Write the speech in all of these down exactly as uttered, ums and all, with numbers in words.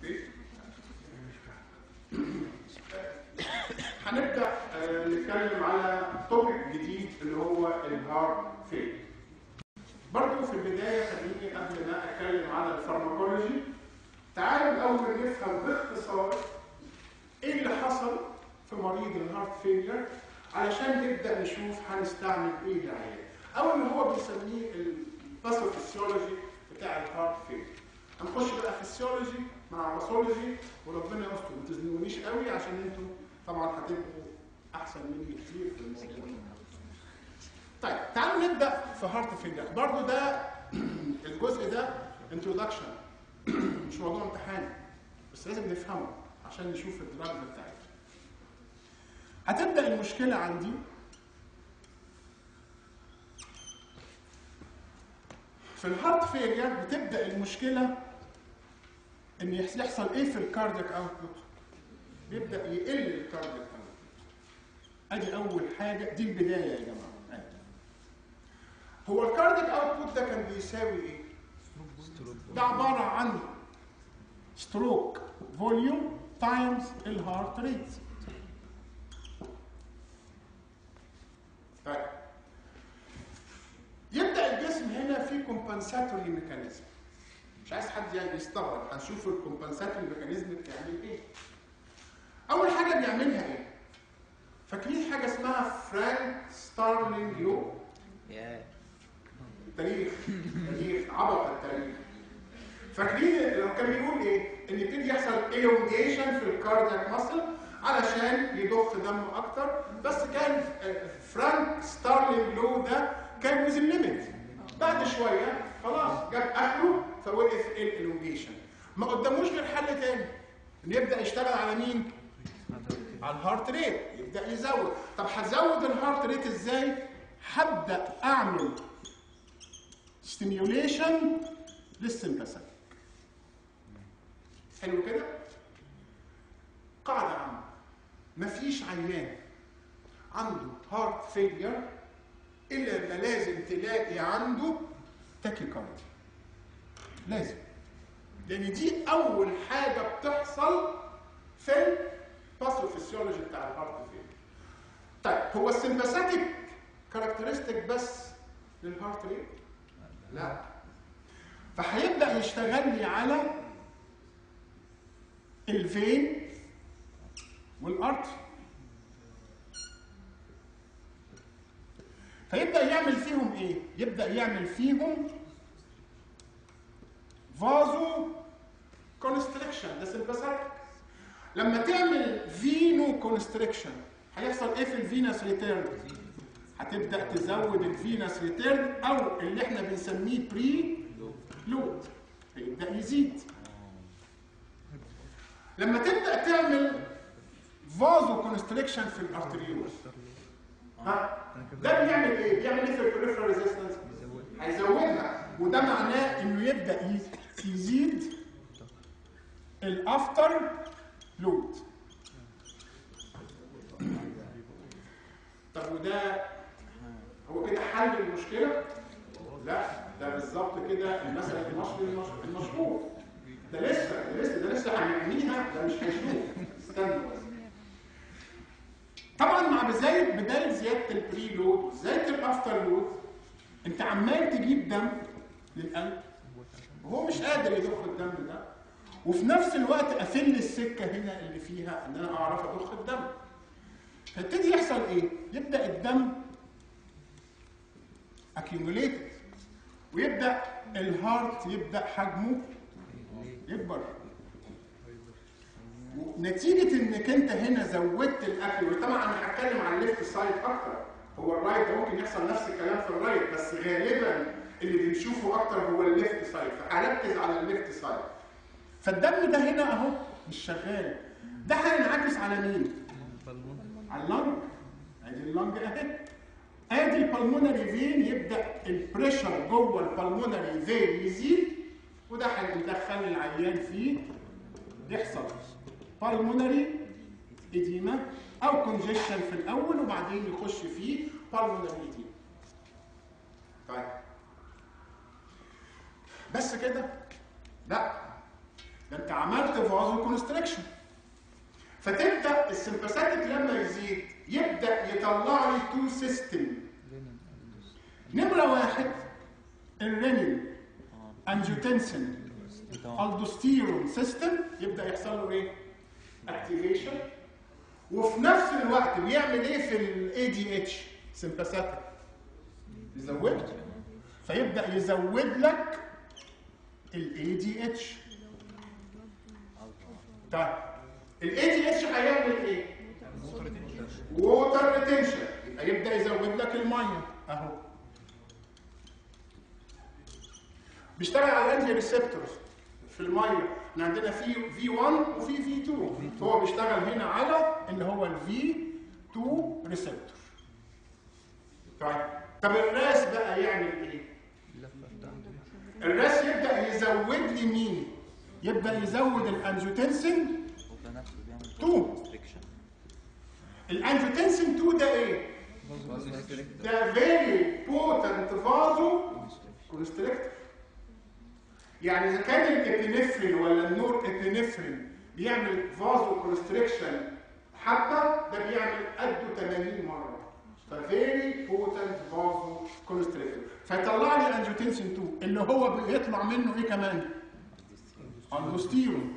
هنبدا نتكلم على توبيك جديد اللي هو الهارت فيل. برضه في البدايه خليني قبل ما اتكلم على الفارماكولوجي تعالوا الاول نفهم باختصار ايه اللي حصل في مريض الهارت فيلير علشان نبدا نشوف هنستعمل ايه للعيان او اللي هو بنسميه الباثوفيسيولوجي بتاع الهارت فيلير. هنخش بقى فيسيولوجي مع باثولوجي وربنا يستر ما تزنونيش قوي عشان انتوا طبعا هتبقوا احسن مني كتير في الموضوع. طيب تعالوا نبدا في هارت فيلير. برضه ده الجزء ده انترودكشن مش موضوع امتحان بس لازم نفهمه عشان نشوف الدرجه بتاعتها. هتبدا المشكله عندي في الهارت فيلير. بتبدا المشكله ان يحصل ايه في الكاردياك اوتبوت؟ بيبدا يقل الكاردياك اوتبوت. ادي اول حاجه، دي البدايه يا جماعه. هو الكاردياك اوتبوت ده كان بيساوي ايه؟ ده عباره عن ستروك فوليوم تايمز الهارت ريت. طيب يبدا الجسم هنا في كومبنساتوري ميكانيزم. مش عايز حد يعني يستغرب، هنشوف الكومبنساتوري ميكانيزم بتعمل ايه. اول حاجه بيعملها ايه؟ فاكرين حاجه اسمها فرانك ستارلينج لو؟ تاريخ تاريخ عبق التاريخ. فاكرين لو كان بيقول ايه؟ ان يبتدي يحصل الونجيشن في الكاردياك ماسل علشان يضخ دم اكتر، بس كان فرانك ستارلينج لو ده كان ويز ليميت. بعد شويه خلاص جاب اخره فوقف الالونجيشن. ما قداموش غير حل تاني ان يبدا يشتغل على مين؟ على الهارت ريت، يبدا يزود. طب هتزود الهارت ريت ازاي؟ هبدا اعمل ستيميوليشن للسمباثيك. حلو كده؟ قاعده عامه، مفيش عيان عنده هارت فيلير الا ما لازم تلاقي عنده تاكيكارديا. لازم، لان دي اول حاجه بتحصل في الباثوفيسيولوجي بتاع الهارت فيلير. طيب هو السمباثيك كاركترستيك بس للهارت ريت؟ لا، فهيبدا يشتغل لي على الفين والارتري، فيبدا يعمل فيهم ايه؟ يبدا يعمل فيهم فازو كونستريكشن. ده سمباثيك. لما تعمل فينو كونستريكشن هيحصل ايه في الفينس ريتيرن؟ هتبدا تزود الفينس ريتيرن او اللي احنا بنسميه بري لود، فيبدا يزيد. لما تبدا تعمل فازو كونستريكشن في الارتريولز، ها ده بيعمل ايه؟ بيعمل ايه في البريفرال ريزيستنس؟ هيزودها، وده معناه انه يبدا يزيد الافتر لود. طب وده هو كده حل المشكله؟ لا، ده بالظبط كده المثل المصري المشهور. ده لسه ده لسه ده لسه هنعملها، ده مش هيشوف. استنوا طبعا مع بدايه بدايه زياده البري لود وزياده الافتر لود انت عمال تجيب دم للقلب وهو مش قادر يضخ الدم ده، وفي نفس الوقت قافل لي السكه هنا اللي فيها ان انا اعرف اضخ الدم. فيبتدي يحصل ايه؟ يبدا الدم accumulated ويبدا الهارت يبدا حجمه يكبر. نتيجه انك انت هنا زودت الاكل، وطبعا انا هتكلم عن الليفت سايد اكتر. هو الرايت ممكن يحصل نفس الكلام في الرايت، بس غالبا اللي بنشوفه اكتر هو الليفت سايد، فهركز على الليفت سايد. فالدم ده هنا اهو مش شغال، ده هينعكس على مين؟ على اللنج. ادي اللنج اهي، ادي البلمونري فين. يبدا البريشر جوه البلمونري فين يزيد، وده هيدخل العيان فيه يحصل بالمونري اديما او كونجيشن في الاول وبعدين يخش فيه بالمونري اديما. طيب بس كده؟ لا، ده انت عملت فازو كونستريكشن. فتبدا السمباثيك لما يزيد يبدا يطلع لي تو سيستم. نمره واحد الرينين انجيوتنسين الدوستيرون سيستم يبدا يحصل له ايه؟ اكتيفيشن. وفي نفس الوقت بيعمل ايه في الاي دي اتش؟ سمباثيك يزود، فيبدا يزود لك الاي دي اتش. طيب الاي دي اتش هيعمل ايه؟ ووتر ريتنشن، يبقى يبدا يزود لك الميه اهو. بيشتغل على الانتي ريسبتورز في الميه. احنا عندنا في في واحد وفي في اتنين، فهو بيشتغل هنا على اللي هو الفي اتنين ريسبتور. طيب طب الراس بقى يعمل ايه؟ الراس يبدا يزود لي مين؟ يبدا يزود الانجيوتنسين اتنين. الانجيوتنسين اتنين ده ايه؟ ده فيري بوتنت فازو كونستريكتور. يعني اذا كان الابينفرين ولا النور ابينفرين بيعمل فازو كونستريكشن حبه، ده بيعمل قده ثمانين مره. ففيري بوتنت فازو كونستريكتور. فيطلع لي الانجيوتنسين اتنين اللي هو بيطلع منه ايه كمان؟ الدوستيرون.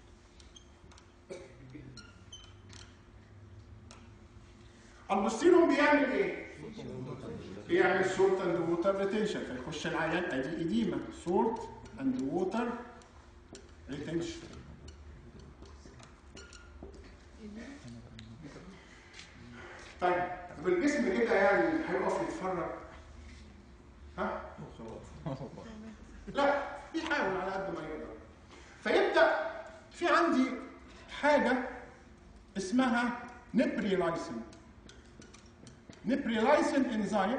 الدوستيرون بيعمل ايه؟ بيعمل سولت اند ووتر ريتنشن، فيخش العيان ادي اديمه سولت اند ووتر ريتنشن. طيب بالجسم كده يعني هيقف يتفرج؟ ها؟ لا، بيحاول على قد ما يقدر. فيبدا في عندي حاجه اسمها نبريلايسين. نبريلايسين انزيم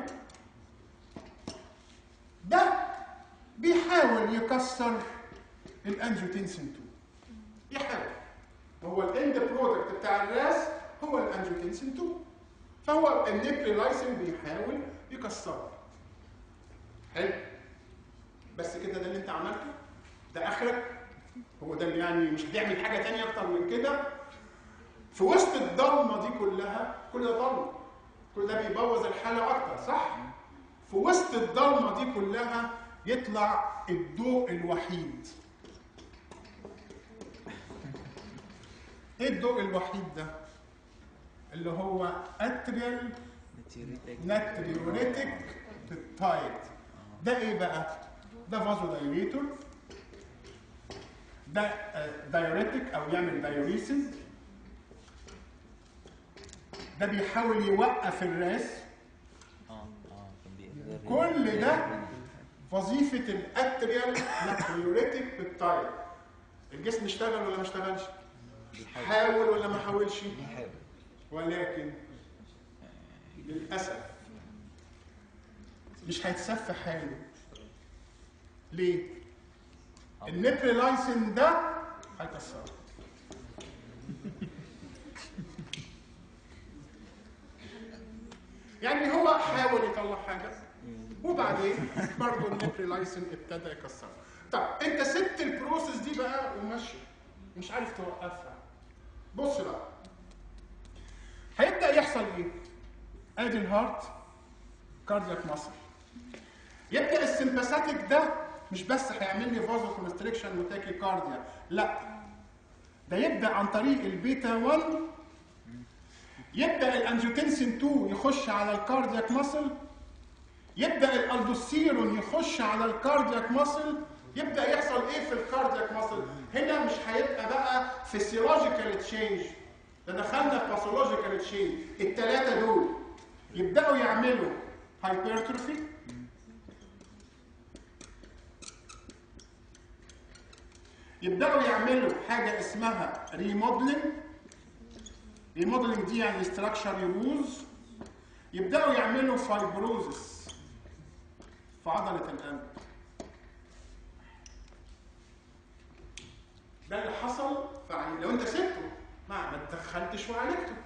ده بيحاول يكسر الانجيوتنسين اتنين. يحاول. هو الاند برودكت بتاع الراس هو الانجيوتنسين اتنين، فهو النبريلايسين بيحاول يكسره. حلو. بس كده ده اللي انت عملته؟ ده اخرك؟ هو ده اللي يعني مش هتعمل حاجه ثانيه اكتر من كده؟ في وسط الضلمه دي كلها، كل ده ضلمه، كل ده بيبوظ الحاله اكتر، صح؟ في وسط الضلمه دي كلها يطلع الضوء الوحيد. ايه الضوء الوحيد ده؟ اللي هو اتريال ناتريوريتيك بيبتايد. ده ايه بقى؟ ده فازو دايليتور، ده دايوريتيك او يعمل دايوريسيس، ده بيحاول يوقف الراس. كل ده وظيفه الاتريال ناتريوريتيك بيبتايد. الجسم اشتغل ولا ما اشتغلش؟ حاول ولا ما حاولش؟ ولكن للاسف مش هيتسف حاله. ليه؟ النبريلايسين ده هيكسره. يعني هو حاول يطلع حاجه وبعدين برضه النبريلايسين ابتدى يكسره. طب انت سبت البروسيس دي بقى وماشي مش عارف توقفها. بص بقى هيبدا يحصل ايه؟ ادي الهارت كاردياك ماسل. يبدا السمباثيك ده مش بس هيعمل لي فازو كونستريكشن وتاكي كارديا، لا، ده يبدا عن طريق البيتا واحد يبدا الانجيوتنسين اتنين يخش على الكاردياك ماسل، يبدا الالدوستيرون يخش على الكاردياك ماسل. يبدا يحصل ايه في الكاردياك ماسل؟ هنا مش هيبقى بقى فيسيولوجيكال تشينج، ده دخلنا في باثولوجيكال تشينج. الثلاثه دول يبداوا يعملوا هايبرتروفي، يبداوا يعملوا حاجه اسمها ريموديلنج. ريموديلنج دي يعني ستراكشر يبوظ. يبداوا يعملوا فايبروزس في عضله القلب. ده اللي حصل فعلي لو انت سبته ما ما اتدخلتش وعالجته.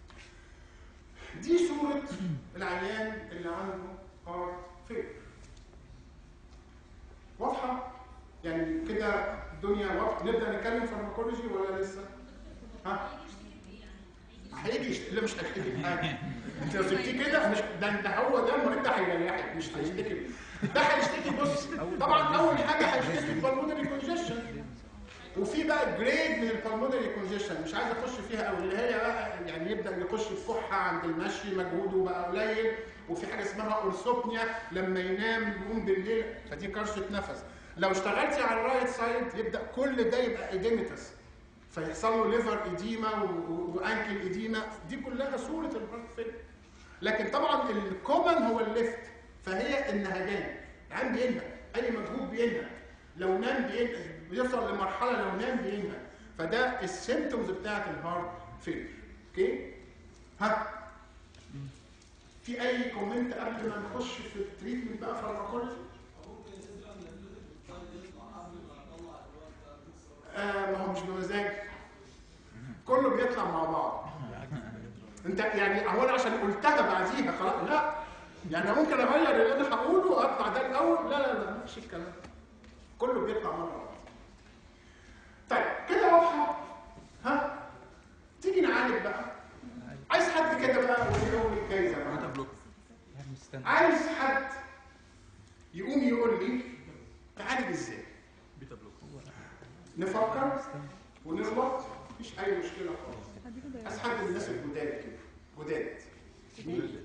دي صوره العيان اللي عنده هارت فيلر. واضحه؟ يعني كده الدنيا وقت نبدا نتكلم فارماكولوجي ولا لسه؟ ها؟ هيجي لا مش هيشتكي بحاجه. انت لو سبتيه كده مش ده ده هو ده المريض ده هيريحك مش هيشتكي. ده هيشتكي بص طبعا اول حاجه هيشتكي بالمونري كونجيشن. وفي بقى جريد من البالمونري كونجيشن مش عايز اخش فيها قوي اللي هي بقى يعني يبدا يخش في كحه عند المشي مجهوده بقى قليل وفي حاجه اسمها اورثوبنيا لما ينام يقوم بالليل فدي كرشه نفس. لو اشتغلتي على الرايت سايد يبدا كل ده يبقى ايديمتس فيحصل له ليفر ايديما وانكل ايديما دي كلها صوره الهارت فيلر. لكن طبعا الكومن هو الليفت فهي النهجان العين بينهج اي مجهود بينهج لو نام بينهج بيوصل لمرحله لو نام بينهج فده السيمتومز بتاعت الهارت فيلر. اوكي؟ ها في اي كومنت قبل ما نخش في التريتمنت بقى فارماكولوجي؟ آه ما هو مش بمزاج كله بيطلع مع بعض. انت يعني هو انا عشان قلتها بعديها خلاص لا يعني ممكن اغير اللي انا هقوله واطلع ده الاول لا لا لا مفيش الكلام كله بيطلع مع بعض. طيب كده واضحه ها تيجي نعالج بقى. عايز حد كده بقى ويقول لي الجايزه بقى. عايز حد يقوم يقول لي تعالج ازاي؟ نفكر ونغلط مفيش اي مشكله خالص. عايز حد من الناس الجداد كده جداد مين؟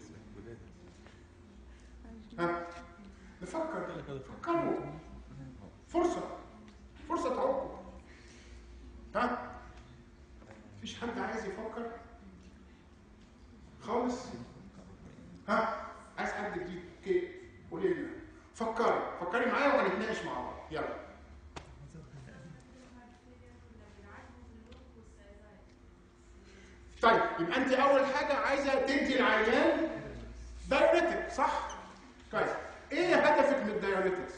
ها نفكر فكروا فرصه فرصه تعوقوا. ها مفيش حد عايز يفكر خالص؟ ها عايز حد جديد اوكي قولي لنا فكري فكري معايا وهنتناقش مع بعض يلا. طيب يبقى انت اول حاجه عايزه تدي العيان دايوريتك صح؟ كويس. ايه هدفك من الدايوريتكس؟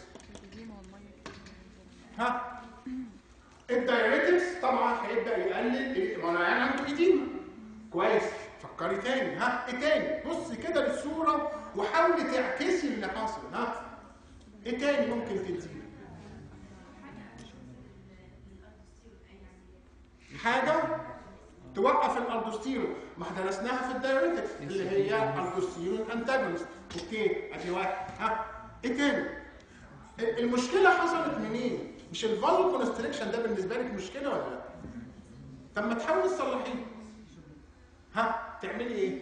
ها الدايوريتكس طبعا هيبدا يقلل ما انا يعني عنده ايديما كويس. فكري تاني ها ايه تاني؟ بصي كده للصوره وحاولي تعكسي اللي حاصل. ها ايه تاني ممكن تديه؟ حاجه توقف الالدوستيرون ما احنا درسناها في الدايوريتكس اللي هي الالدوستيرون انتاجونست. اوكي ادي واحد. ها ايه تاني؟ المشكله حصلت منين؟ مش الفازو كونستريكشن ده بالنسبه لك مشكله ولا لا؟ طب ما تحاولي تصلحيه. ها تعملي ايه؟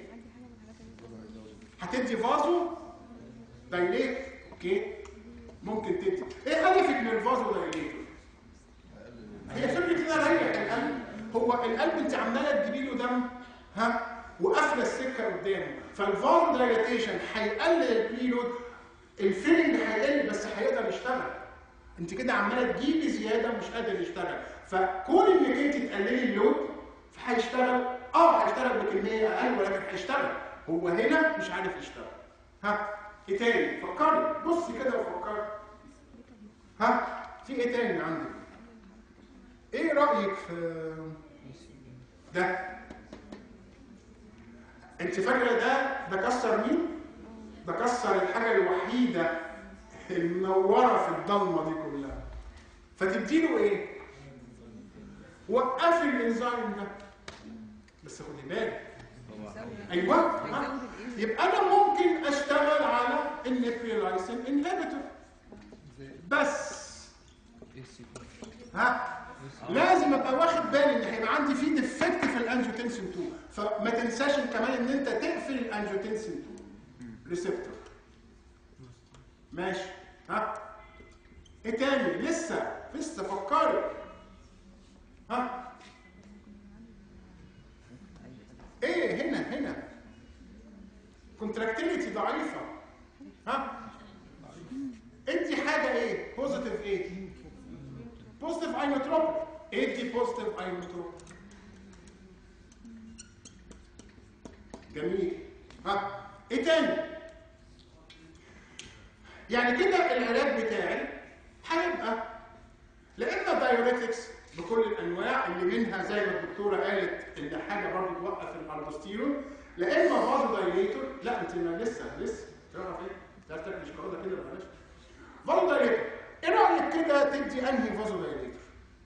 هتدي فازو دايليت. اوكي ممكن تدي. ايه هدفك من الفازو دايليت؟ هي فكره كده ريح القلب. هو القلب انت عماله تجيبي له دم ها وقافله السكه قدامه فالفازو دايليتيشن هيقلل البريلود الفيلنج هيقل بس هيقدر يشتغل. انت كده عماله تجيبي زياده مش قادر يشتغل فكون انك انت تقللي اللود فهيشتغل اه هيشتغل بكميه اقل ولكن هيشتغل. هو هنا مش عارف يشتغل. ها ايه تاني؟ فكري بصي كده وفكري. ها في ايه تاني عندك؟ ايه رايك في ده؟ انت فاكره ده ده كسر مين؟ ده كسر الحاجه الوحيده المنوره في الضلمه دي كلها. فتديله ايه؟ وقفي الانزيم ده بس خدي بالك. ايوه يبقى انا ممكن اشتغل على النيبريلايسين انهبيتور بس ها لازم ابقى واخد بالي ان هيبقى عندي فيه ديفكت في الانجيوتنسين اتنين فما تنساش كمان ان انت تقفل الانجيوتنسين اتنين ريسبتور. ماشي. ها ايه تاني؟ لسه لسه فكري. ها ايه هنا هنا كونتراكتيليتي ضعيفه. ها ادي حاجه ايه؟ بوزيتيف ايه؟ بوزيتيف اينوتروبيك. ادي بوزيتيف اينوتروبيك. جميل. ها ايه تاني؟ يعني كده العلاج بتاعي هيبقى لا اما دايوريتكس بكل الانواع اللي منها زي ما الدكتوره قالت ان حاجه برضه توقف الالدوستيرون لا اما فازو دايليتور. لا انت ما لسه لسه تعرف ايه؟ تعرف تاكل شوكولاته كده بلاش. فازو دايليتور ايه رايك كده تدي انهي فازو دايليتور؟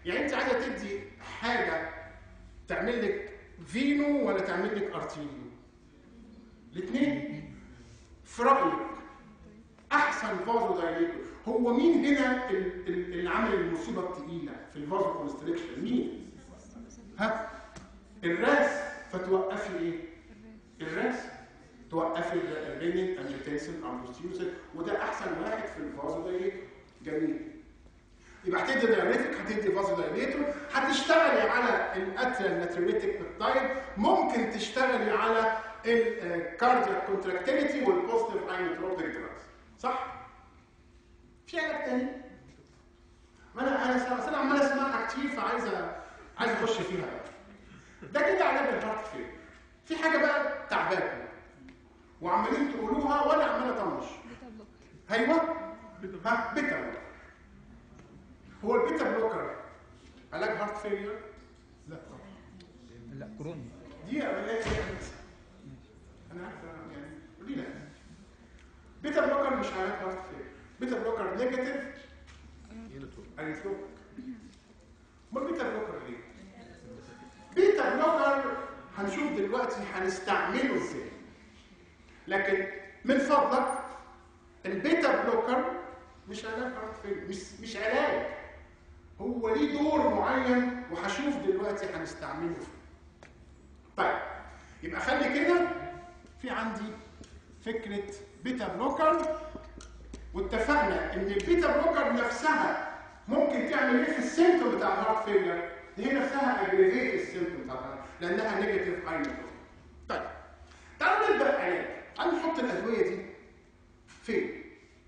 يعني انت عايزه تدي حاجه تعمل لك فينو ولا تعمل لك ارتيريو؟ الاثنين. في رايك احسن فازو دايليتور هو مين هنا اللي عامل المصيبه الثقيله في الفازو كونستريكشن؟ مين؟ ها؟ الراس. فتوقفي ايه؟ الراس. توقفي الرينين انجيوتنسين امبوستيوسين، وده احسن واحد في الفازو دايليتور. جميل. يبقى هتدي دايوريتك، هتدي فازو دايليتور، هتشتغلي على الاتريال ناتريتيك بيبتايد، ممكن تشتغلي على الكاردياك كونتراكتيليتي والبوزيتيف اينوتروبيك دراجز. صح؟ في علاج تاني؟ ما انا انا انا عمال اسمعها كتير فعايز عايز اخش فيها. ده كده علاج الهارت فيل. في حاجه بقى تعباكم وعمالين تقولوها وانا عمال اطنش. ايوه ها بيتا بلوكر. هو البيتا بلوكر علاج هارت فيلير؟ لا طبعا. لا كورونا دي عمليه انا عارف يعني قولي لنا. بيتا بلوكر مش علاج هارت فيلير. بيتا بلوكر نيجاتيف اينوتروبيك. امال بيتا بلوكر ليه؟ بيتا بلوكر هنشوف دلوقتي هنستعمله ازاي. لكن من فضلك البيتا بلوكر مش علاج هارت فيلير، مش مش علاج. هو ليه دور معين وهشوف دلوقتي هنستعمله فيه. طيب يبقى خلي كده في عندي فكره بيتا بلوكر، واتفقنا ان البيتا بلوكر نفسها ممكن تعمل ايه في السيمتوم بتاع الهارت فيلير. هي نفسها اجريفيت السيمتوم بتاع الهارت لانها نيجاتيف اينوتروبيك. طيب تعالوا نبدا علاج. تعالوا نحط الادويه دي فين؟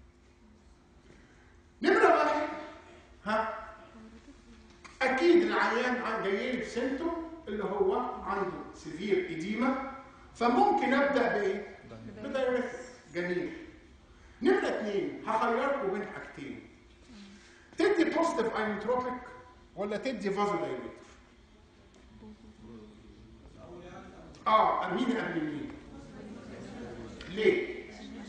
نمره واحد، ها اكيد العيان جاي لي بسيمتوم اللي هو عنده سيفير اديما، فممكن ابدا بايه؟ بدايوريتك. جميل. نمره اثنين، هخيركم بين حاجتين، تدي بوزيتيف اينوتروبيك ولا تدي فازو دايليتور؟ اه مين قبل مين؟ ليه؟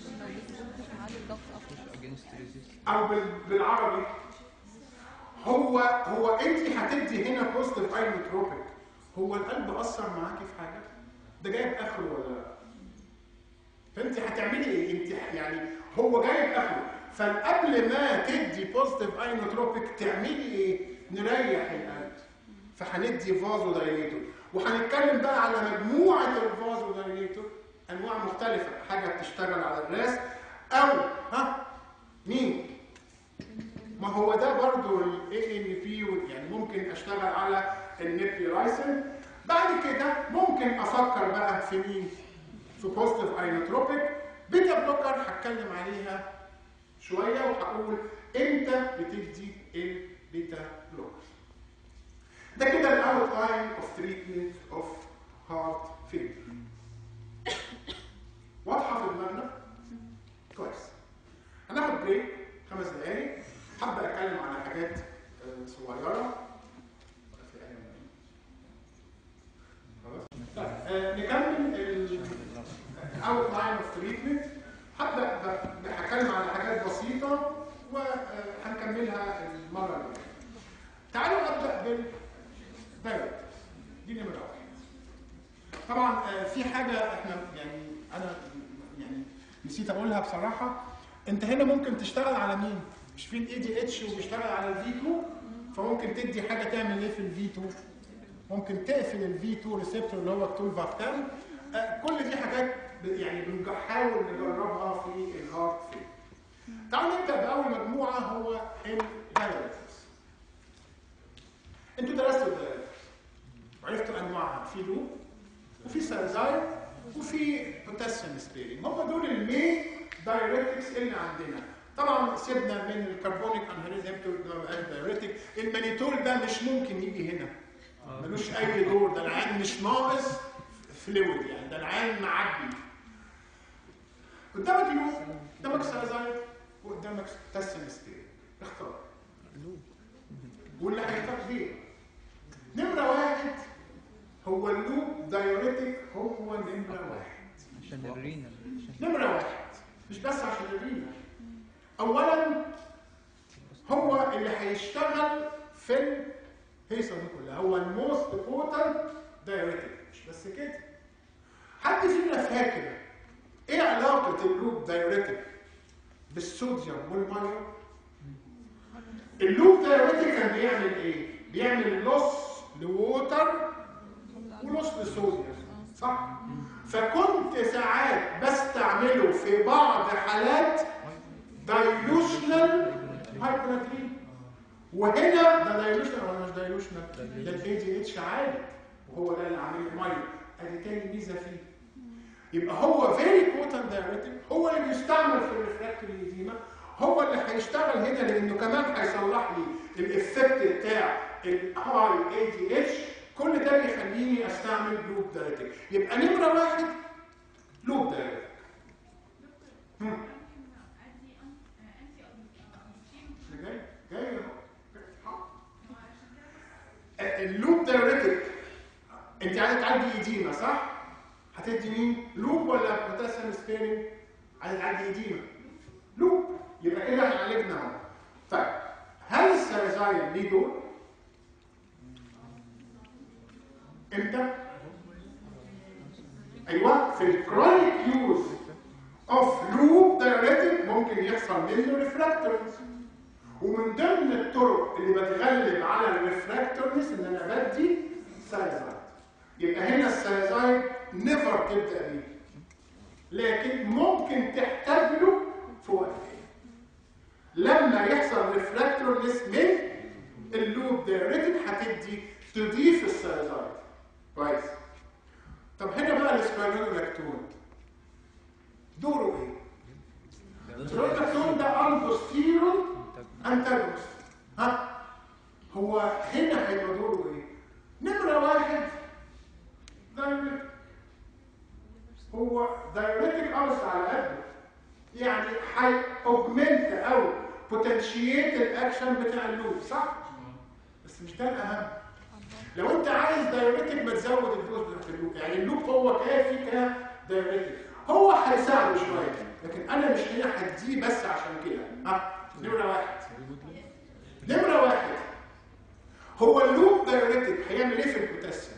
او بالعربي هو هو انت هتدي هنا بوزيتيف اينوتروبيك، هو القلب اثر معاكي في حاجه؟ ده جايب اخره ولا لا؟ فانت هتعملي ايه؟ انت يعني هو جايب اخره، فقبل ما تدي بوزيتيف اينوتروبيك تعملي ايه؟ نريح القلب. فهندي فازو دايليتور، وهنتكلم بقى على مجموعه الفازو دايليتور انواع مختلفه، حاجه بتشتغل على الراس او ها مين؟ ما هو ده برضو ال إيه إن بي، يعني ممكن اشتغل على النيبيرايسين. بعد كده ممكن افكر بقى في مين؟ في بوزيتيف اينوتروبيك. بيتا بلوكر هتكلم عليها شويه وهقول امتى بتدي البيتا بلوكر. ده كده الاوت لاين اوف تريتمنت اوف هارت فيلير. واضحه في دماغنا؟ كويس. هناخد بريك خمس دقايق، هبدا اتكلم على حاجات صغيره. خلاص؟ طيب نكمل الاوت لاين اوف تريتمنت. هبدا هتكلم على حاجات بسيطه وهنكملها المره اللي جايه. تعالوا ابدا بالدايركت. دي نمره واحد. طبعا في حاجه احنا يعني انا يعني نسيت اقولها بصراحه. انت هنا ممكن تشتغل على مين؟ مش في الاي دي اتش وبيشتغل على الفي اتنين، فممكن تدي حاجه تعمل ايه في الفي اتنين؟ ممكن تقفل الفي اتنين ريسبتور اللي هو التولفاكتان. آه كل دي حاجات يعني بنحاول نجربها في الهارت فيل. تعالوا نبدا باول مجموعه هو الدايوريتكس. انتوا درستوا الدايوريتكس وعرفتوا انواعها، في لوب وفي سالزايد وفي بوتاسيوم سبيرنج. هم دول المين دايوريتكس اللي عندنا. طبعا سيبنا من الكربونيك انهيدريزيبتور ده ما بقاش دايوريتك. المانيتول ده مش ممكن يجي هنا، ملوش اي دور. ده العين مش ناقص فلويد، يعني ده العين معدي. قدامك لوب، قدامك سالزايد وقدامك بوتاسيوم سبيرنج. اختار واللي هيختار فيه. نمره واحد هو اللوب دايوريتك، هو نمره واحد عشان الرينا. نمره واحد مش بس عشان الرينا. اولا هو اللي هيشتغل في هيصه دي كلها هو الموست بوتنت دايوريتك. مش بس كده، حد فينا فاكر ايه علاقه اللوب دايوريتك بالصوديوم والميه؟ اللوب دايوريتك كان بيعمل ايه؟ بيعمل لوس لووتر ولوس لصوديوم، صح؟ فكنت ساعات بستعمله في بعض حالات دايلوشنال هايبراترين، وهنا ده دايلوشنال ولا مش دايلوشنال؟ ده البي دي اتش عالي وهو ده اللي عامل الميه، ادي تاني ميزه فيه. يبقى هو فيري بوتنت دايوريتك، هو اللي بيستعمل في الريفراكتوري ايديما، هو اللي هيشتغل هنا لانه كمان هيصلح لي الافكت بتاع الهاي اي دي اتش. كل ده بيخليني استعمل لوب دايوريتك. يبقى نمره واحد لوب دايوريتك. جاي جاي اللوب دايوريتك انت عايزه تعالجي ايديما صح؟ هتدي مين؟ لوب ولا بوتاسيوم سبيرنج؟ عايزه تعالجي ايديما لوب، يبقى كده هنعالجنا اهو. طيب هل السيرازاين ليه دور؟ امتى؟ ايوه في الكرونيك يوز اوف لوب دايوريتك ممكن يحصل منه ريفراكتورنس، ومن ضمن الطرق اللي بتغلب على الريفراكتورنس ان انا بدي سيرازاين. يبقى هنا السيرازاين نيفر تبدا بيه، لكن ممكن تحتاج له في وقت لما يحصل ريفراكتورنس من اللوب دايوريتك هتدي تضيف السيرازاين. كويس. طب هنا بقى السبايرولولاكتون دوره ايه؟ السبايرولولاكتون ده اندوستيرون انتاجونست. ها هو هنا هيبقى دوره ايه؟ نمره واحد دايوريتك، هو دايوريتك اوس على قده، يعني هي اوجمنت او بوتنشيت الاكشن بتاع اللوب، صح؟ بس مش ده الاهم. لو انت عايز دايوريتك ما تزود الدوز بتاعت اللوب، يعني اللوب هو كافي كدايوريتك، هو هيساعده شويه، لكن انا مش هنا هديه بس عشان كده. ها نمره واحد نمره واحد هو اللوب دايوريتك هيعمل ايه في البوتاسيوم؟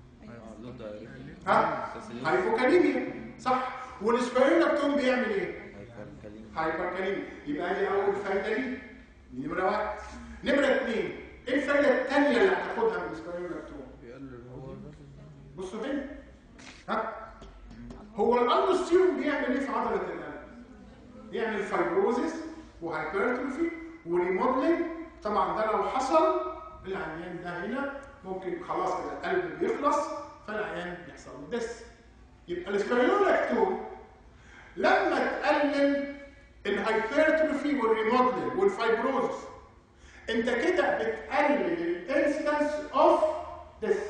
ها هايبوكاليميا، صح؟ والسبايرولولاكتون بيعمل ايه؟ هايبركاليميا. يبقى دي اول فايده ليه، دي نمره واحد. نمره اثنين ايه الفايده الثانيه اللي هتاخدها من السبايرولولاكتون؟ بصوا هنا، ها هو الاندوستيرون بيعمل ايه في عضله القلب؟ بيعمل فايبروزيس وهايبرتروفي وريموديلنج. طبعا ده لو حصل العيان ده هنا ممكن خلاص كده القلب بيخلص فالعيان بيحصل له دس. يبقى السبايرولولاكتون لما تقلل الهايبرتروفي والريموديلنج والفايبروزيس انت كده بتقلل الانسيدنس اوف دس.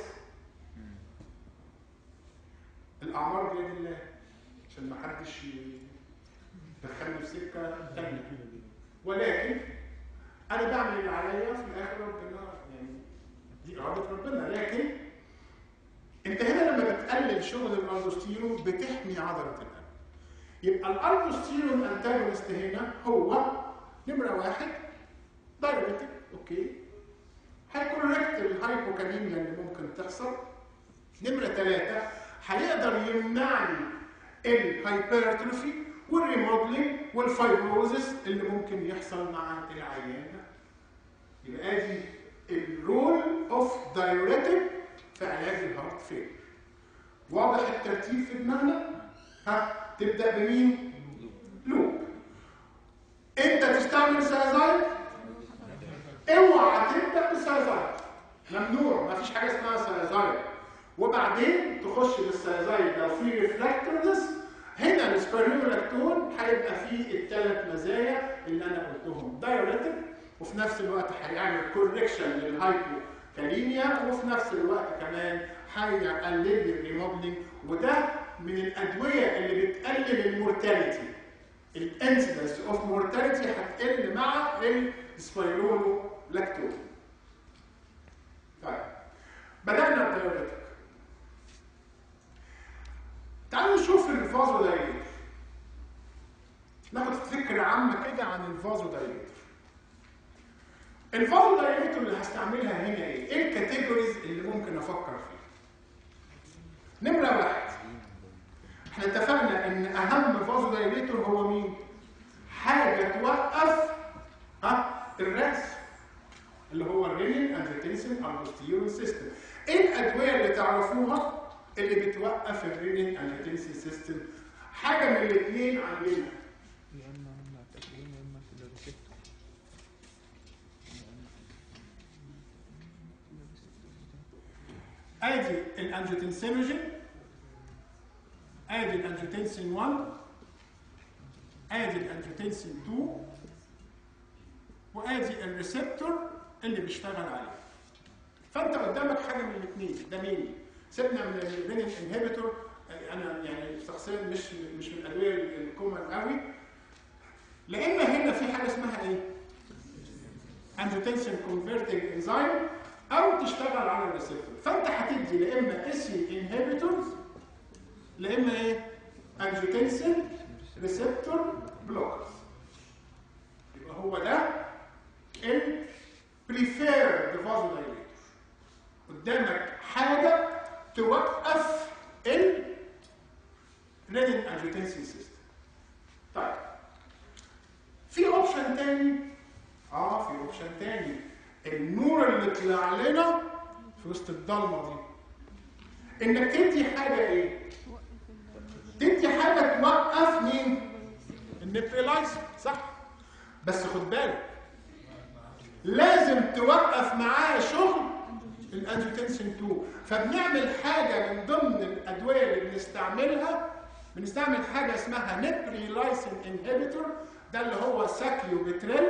الاعمار بيد الله عشان ما حدش يدخلني في سكه ثانيه، ولكن انا بعمل اللي عليا في الاخر ربنا، يعني دي اراده ربنا. لكن انت هنا لما بتقلل شغل الاندوستيرون بتحمي عضله القلب. يبقى الاندوستيرون انتاجونست هنا هو نمره واحد دايوريتك، اوكي، هيكوركت الهايبوكاليميا اللي ممكن تحصل. نمره ثلاثه هيقدر يمنعني الهايبرتروفي والريموديلنج والفايبروزيس اللي ممكن يحصل مع العيان ده. يبقى ادي الرول اوف دايوريتك في علاج الهارت فيل. واضح الترتيب في دماغنا؟ ها تبدا بمين؟ لوب. انت تستعمل سيازاين؟ اوعى تبدا بسيازاين، ممنوع، ما فيش حاجه اسمها سيازاين. وبعدين تخش بالسيازاين لو في ريفراكتورنس. هنا السبايرولولاكتون هيبقى فيه الثلاث مزايا اللي انا قلتهم، دايوريتك وفي نفس الوقت هيعمل كوركشن للهايبوكاليميا وفي نفس الوقت كمان هيقلل لي الريموديلنج. وده من الادويه اللي بتقلل المورتاليتي، الانسيدنس اوف مورتاليتي هتقل مع السبايرولولاكتون. طيب بدأنا بدايوريتك. تعالوا نشوف الفازودايليتر، ناخد فكره عامه كده عن الفازودايليتر. الفازو دايليتور اللي هستعملها هنا ايه؟ ايه الكاتيجوريز اللي ممكن افكر فيها؟ نمره واحد، احنا اتفقنا ان اهم فازو دايليتور هو مين؟ حاجه توقف ها الرسم اللي هو الرينين انجيوتنسين الدوستيرون سيستم. ايه الادويه اللي تعرفوها اللي بتوقف الرينين انجيوتنسين سيستم؟ حاجه من الاثنين عندنا، يا اما مع التكوين يا اما في الريسبتور. ادي الانجيوتنسينوجين، ادي الانجيوتنسين واحد، ادي الانجيوتنسين اتنين، وادي الريسبتور اللي بيشتغل عليه. فانت قدامك حاجه من الاثنين، ده مين؟ سيبنا من الرينين انهبيتور، انا يعني شخصيا مش مش من الادويه الكومن قوي، لان هنا في حاجه اسمها ايه؟ انجيوتنسين كونفرتنج انزيم، او تشتغل على الريسبتور. فانت هتدي لا اما اسي انهبيتورز لا اما ايه؟ انجيوتنسين ريسبتور بلوكرز. يبقى هو ده البريفيرد فازودايليتور. قدامك حاجه توقف الرينين انجيوتنسين سيستم. طيب في اوبشن تاني، اه في اوبشن تاني، النور اللي طلع لنا في وسط الضلمه دي، انك تدي حاجه ايه؟ تدي حاجه توقف مين؟ النيبريلايزر، صح؟ بس خد بالك لازم توقف معاه شغل الانجيوتنسين اتنين. فبنعمل حاجه من ضمن الادويه اللي بنستعملها، بنستعمل حاجه اسمها نيبريلايسين انهبيتور، ده اللي هو ساكيوبيتريل،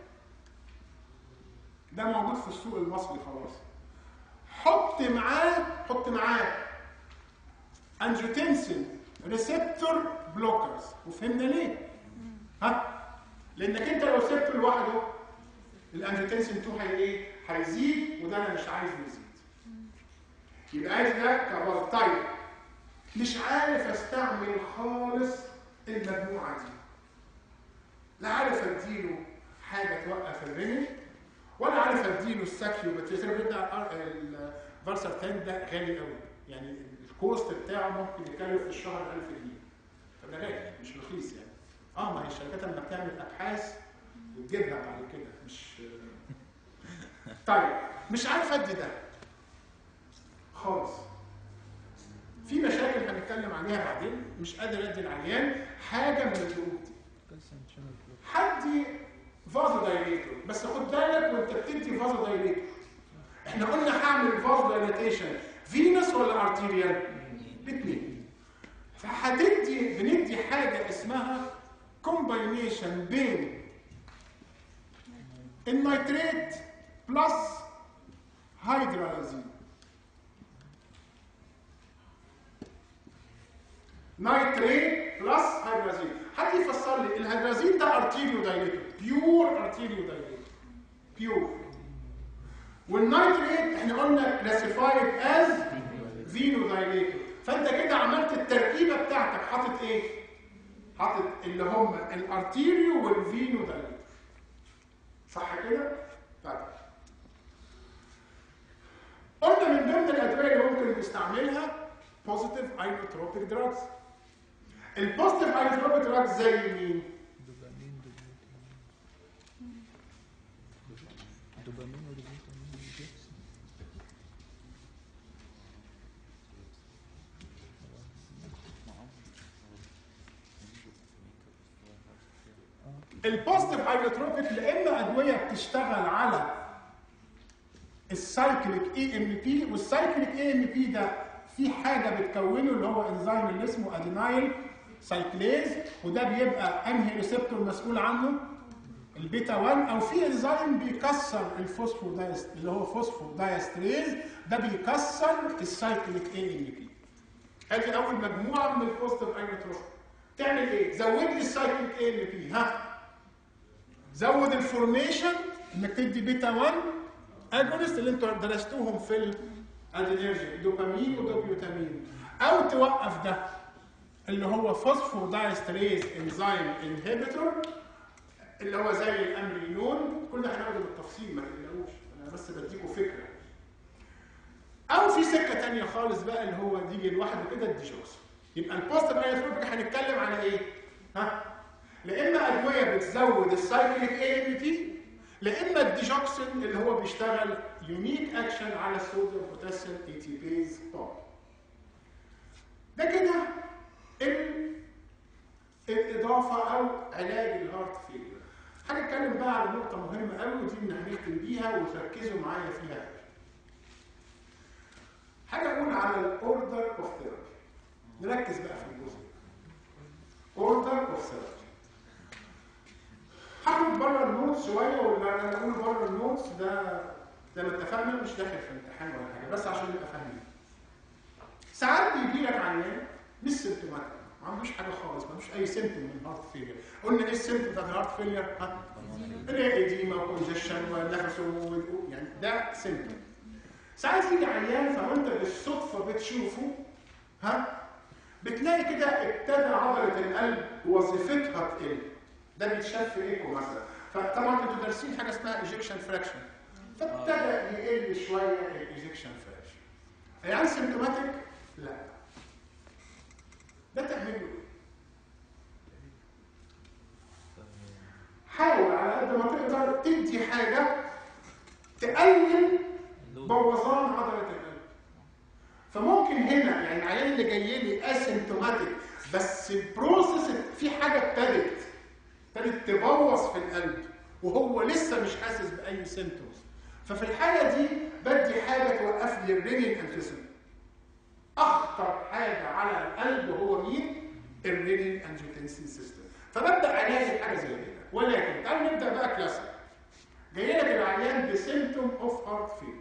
ده موجود في السوق المصري خلاص. حط معاه حط معاه انجيوتنسين ريسبتور بلوكرز. وفهمنا ليه؟ ها؟ لانك انت لو سبته لوحده الانجيوتنسين اتنين هي ايه؟ هيزيد، وده انا مش عايزه يزيد. يبقى عايز ده كبار. طيب مش عارف استعمل خالص المجموعه دي، لا عارف اديله حاجه توقف الرينين، ولا عارف اديله الساكيوبيتريل بتاع الفارسارتان، ده غالي قوي، يعني الكوست بتاعه ممكن يكلف في الشهر ألف جنيه، فده غالي مش رخيص يعني. اه ما هي الشركات لما بتعمل ابحاث بتجيبها بعد كده، مش طيب مش عارف ادي ده خالص. في مشاكل هنتكلم عليها بعدين، مش قادر ادي العيان حاجه من الظروف دي. حدي فازو دايليتور، بس خد بالك وانت بتدي فازو دايليتور، احنا قلنا هعمل فازو دايليتيشن فينس ولا ارتيريال؟ الاثنين. فهتدي بندي حاجه اسمها كومباينيشن بين النيتريت بلس هيدرالازين. نيتريت بلس هيدرالازين. حد يفسر لي الهيدرالازين ده ارتيريو دايليتور، بيور ارتيريو دايليتور، بيور. والنيتريت احنا قلنا كلاسيفايد از فينو دايليتور. فانت كده عملت التركيبه بتاعتك، حاطط ايه؟ حاطط اللي هم الارتيريو والفينو دايليتور، صح كده؟ طيب قلنا من ضمن الادويه اللي ممكن نستعملها بوزيتيف اينوتروبيك دراجز. البوزيتيف اينوتروبيك دراجز زي مين؟ دوبامين دوبامين ودوبامين. البوزيتيف اينوتروبيك لان ادويه بتشتغل على السايكليك اي ام بي، والسايكليك اي ام بي ده في حاجه بتكونه اللي هو انزيم اللي اسمه ادينايل سايكليز، وده بيبقى انهي ريسبتور مسؤول عنه؟ البيتا واحد، او في انزيم بيكسر الفوسفودايست اللي هو فوسفودايستريز، ده بيكسر السايكليك اي ام بي. ادي اول مجموعه من البوزيتيف اينوتروبيك. تعمل ايه؟ زود لي السايكليك اي ام بي، ها؟ زود الفورميشن انك تدي بيتا واحد اجونست اللي انتوا درستوهم في الادرينرجي، دوبامين ودوبيوتامين، او توقف ده اللي هو فوسفودايستريز انزيم انهبيتور اللي هو زي الامرينون، كل ده هناخده بالتفصيل ما تقلقوش، انا بس بديكم فكره. او في سكه ثانيه خالص بقى اللي هو دي لوحده كده الديجوكسين. يبقى البوست انايوتروبيك هنتكلم على ايه؟ ها؟ لا اما ادويه بتزود السايكليك اي ام تي، لا اما الديجوكسين اللي هو بيشتغل يونيك اكشن على الصوديوم بوتاسيوم اي تي بيز بوند. ده كده الاضافه او علاج الهارت فيلير. هنتكلم بقى على نقطه مهمه قوي ودي اللي هنختم بيها وتركزوا معايا فيها. حاجه اقول على الاوردر اوف ثيرابي. نركز بقى في الجزء اوردر اوف ثيرابي. هاخد بره النوتس شويه، ولا انا اقول بره النوتس ده زي ما اتفقنا مش داخل في امتحان ولا حاجه، بس عشان نبقى فاهمين. ساعات بيجي لك عيان مش سيمتوماتيك، ما عندوش حاجه خالص، ما عندوش اي سيمتوم من الهارت فيلير. قلنا ايه السيمتوم بتاعت الهارت فيلير؟ ها؟ الاديما وكونجشن ونفسه، يعني ده سيمتوم. ساعات يجي عيان فانت بالصدفه بتشوفه، ها؟ بتلاقي كده ابتدى عضله القلب وظيفتها تقل. ده بيتشاف في ايكو مثلا. فطبعا انتوا دارسين حاجه اسمها ايجكشن فراكشن. فابتدى يقل شويه الايجكشن فراكشن. العيان سيمتوماتيك؟ لا. ده تعمله ايه؟ حاول على قد ما تقدر تدي حاجه تقلل بوظان عضله القلب. فممكن هنا يعني العيان اللي جاي لي اسيمتوماتيك بس البروسيس في حاجه ابتدت ابتدت تبوظ في القلب وهو لسه مش حاسس باي سيمتومز. ففي الحاله دي بدي حاجه توقف لي الرينين انفيسيون. اخطر حاجه على القلب هو مين؟ الرينين انجيوتنسين سيستم. فببدا علاج حاجه زي كده. ولكن تعالوا نبدا بقى كلاسيك. جاي لك العيان بسيمتوم اوف هارت فيلير.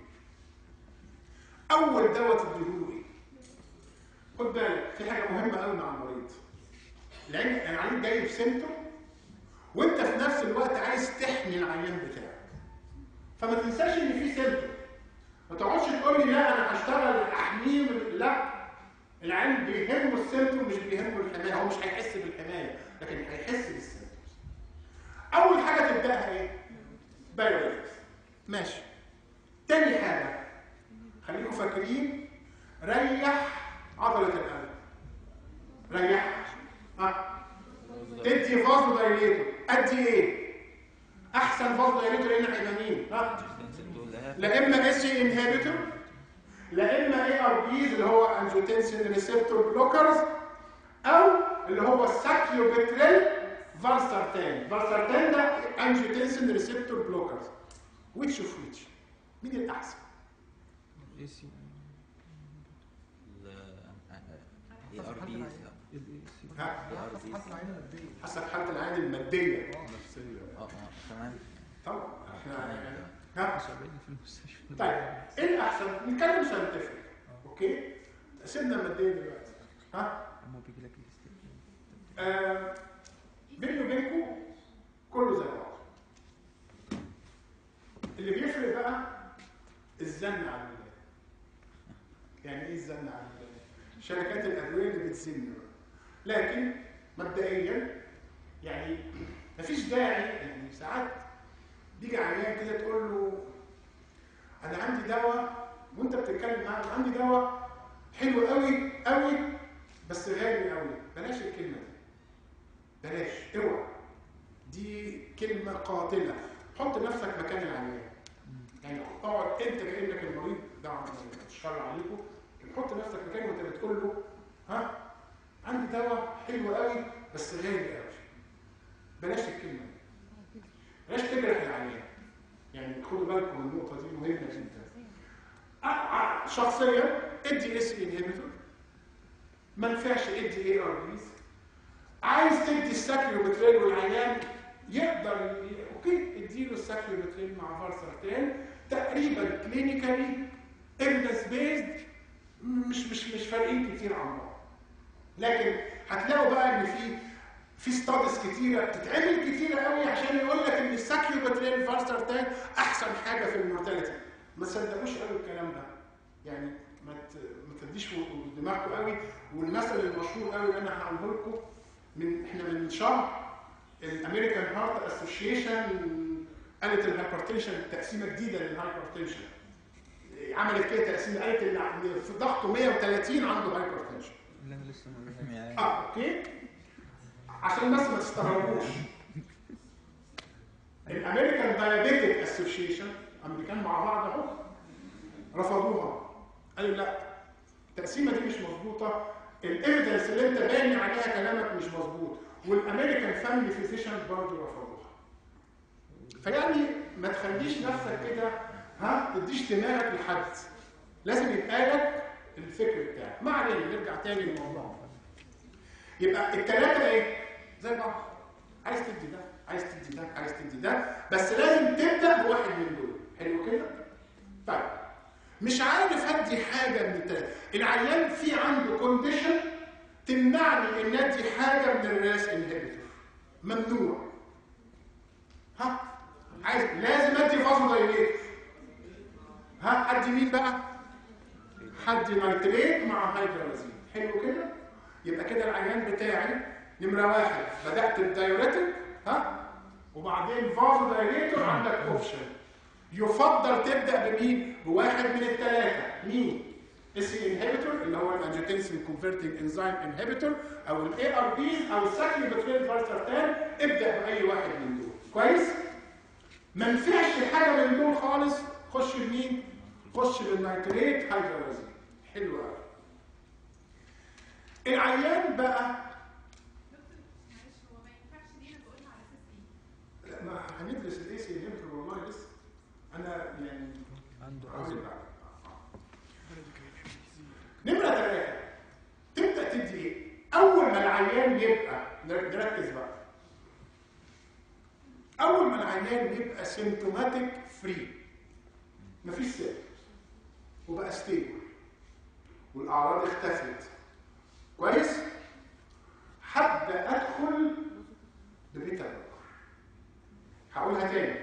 اول دواء تديله ايه؟ خد بالك في حاجه مهمه قوي مع المريض. لان العيان جاي بسيمتوم وانت في نفس الوقت عايز تحمي العيان بتاعك. فما تنساش ان في سيمتوم. ما تقعدش تقول لي لا انا هشتغل احميه. لا، العيان بيهمه السيمتوم مش بيهمه الحمايه. هو مش هيحس بالحمايه لكن هيحس بالسيمتومز. اول حاجه تبداها ايه؟ بايوريتكس. ماشي. تاني حاجه خليكم فاكرين، ريح عضله القلب. ريحها. ها؟ تدي فازو دايليتور. ادي ايه؟ احسن فازو دايليتور هنا هيبقى مين؟ ها؟ لا اما اس جي انهبيتور، لا اما اي ار بيز اللي هو انجيوتنسين ريسبتور بلوكرز، او اللي هو الساكيوبيتريل فالسارتان. فالسارتان ده انجيوتنسين ريسبتور بلوكرز. which of which؟ مين الاحسن؟ اي سي اي ار بي. حسب حالة العين المادية نفسية. اه اه تمام. طبعا احنا ها شغالين في المستشفى. طيب ايه الاحسن؟ نتكلم ساينتفك. اوكي؟ سيبنا المادية دلوقتي. ها؟ اما بيجي لك آه بيني وبينكم كله زي بعض. اللي بيفرق بقى الزن على الولاد. يعني ايه الزن على الولاد؟ شركات الادويه اللي بتزن. لكن مبدئيا يعني مفيش داعي، يعني ساعات بيجي عيان كده تقول له انا عندي دواء وانت بتتكلم معاه عندي دواء حلو قوي قوي بس غالي قوي. بلاش الكلمه دي. بلاش، اوعى. دي كلمه قاتله. حط نفسك مكان العيان. يعني اقعد انت كانك المريض ده الشر عليكم. حط نفسك مكانه وانت بتقول له ها عندي دواء حلو قوي بس غالي قوي. بلاش الكلمه دي. بلاش تجرح العيان. يعني خدوا بالكم من النقطه دي مهمه جدا. شخصيا ادي اس انهبيتور. ما ينفعش ادي اي ار بيز. عايز تدي الساكيوبيتريل والعيان يقدر اوكي اديله الساكيوبيتريل مع فارسارتان. تقريبا كلينيكالي ايفيدنس بيزد مش مش مش فارقين كتير عن بعض. لكن هتلاقوا بقى ان في في ستاديز كتيره بتتعمل كتيره قوي عشان يقول لك ان الساكيوبيتريل فارسارتان احسن حاجه في المورتاليتي. ما تصدقوش قوي الكلام ده. يعني ما ما تديش دماغكم قوي. والمثل المشهور قوي اللي انا هقوله لكم من احنا من شهر الامريكان هارت اسوشيشن قالت الهايبرتنشن تقسيمه جديده للهايبرتنشن. عملت كده تقسيمه، قالت ان في ضغطه مية وتلاتين عنده هايبرتنشن. اللي انا لسه ما يعني اه اوكي، عشان الناس ما تستغربوش. الامريكان دايابيتك اسوشيشن امريكان مع بعض اهو رفضوها، قالوا لا التقسيمه دي مش مظبوطه، الايفيدنس اللي انت باني عليها كلامك مش مظبوط، والامريكان فاميلي فيزيشن برضه رفضوها. فيعني ما تخليش نفسك كده ها تديش دماغك لحد، لازم يبقى لك الفكر بتاعك. ما علينا، نرجع تاني للموضوع. يبقى الثلاثه ايه؟ زي بعض، عايز تدي ده عايز تدي ده عايز تدي ده، بس لازم تبدا بواحد من دول. حلو كده؟ طيب مش عارف ادي حاجه من الثلاثه، العيان في عنده كونديشن تمنعني ان ادي حاجه من الراس انهبيتور، ممنوع. ها عايز لازم ادي فازودايليتور. ها ادي مين بقى؟ حد نيتريت مع هيدرالازين. حلو كده؟ يبقى كده العيان بتاعي نمره واحد بدات الدايوريتك، ها وبعدين فازودايليتور عندك اوبشن. يفضل تبدا بمين؟ بواحد من الثلاثه. مين؟ السي انهبيتور اللي هو الانجيوتنسين كونفرتنج انزيم انهبيتور، او الاي ار بيز، او الساكلوبيتريل فالسرتان. ابدا باي واحد من دول. كويس؟ ما نفعش حاجه من دول خالص، خش بمين؟ خش بالنيتريت هيدرالازين. حلو قوي. العيان بقى لا ما هندرس الاي سي انهبيتور والله لسه. انا يعني عنده عاوز نمرة ثلاثة تبدأ تدي ايه؟ أول ما العيان يبقى نركز بقى. أول ما العيان يبقى سيمتوماتيك فري، مفيش سيمتومز وبقى ستيبل والأعراض اختفت، كويس؟ هبدأ أدخل ببيتا بلوكر. هقولها تاني.